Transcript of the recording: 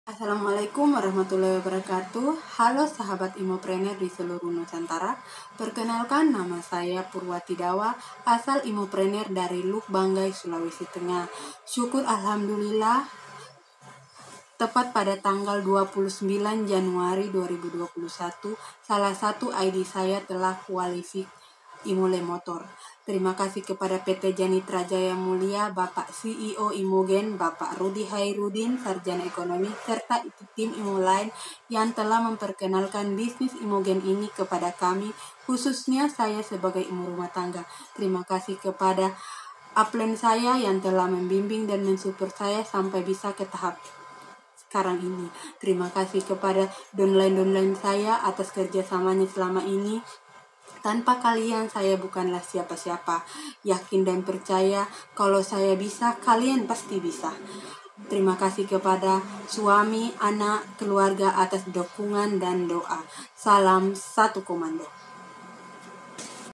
Assalamualaikum warahmatullahi wabarakatuh. Halo sahabat Imopreneur di seluruh Nusantara. Perkenalkan, nama saya Purwati Dawa, asal Imopreneur dari Luk Banggai, Sulawesi Tengah. Syukur alhamdulillah, tepat pada tanggal 29 Januari 2021, salah satu ID saya telah kualifikasi Imole Motor. Terima kasih kepada PT Janitra Jaya Mulia, Bapak CEO Imogen, Bapak Rudi Hairudin, Sarjana Ekonomi, serta tim Imo lain yang telah memperkenalkan bisnis Imogen ini kepada kami, khususnya saya sebagai ibu rumah tangga. Terima kasih kepada upline saya yang telah membimbing dan mensupport saya sampai bisa ke tahap sekarang ini. Terima kasih kepada downline saya atas kerjasamanya selama ini. Tanpa kalian, saya bukanlah siapa-siapa. Yakin dan percaya kalau saya bisa, kalian pasti bisa. Terima kasih kepada suami, anak, keluarga atas dukungan dan doa. Salam satu komando.